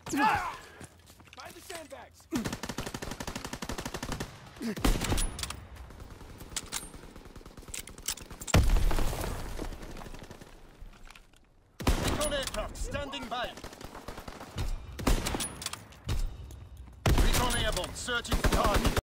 Find the sandbags! Recon aircraft standing by. Recon airborne searching for target.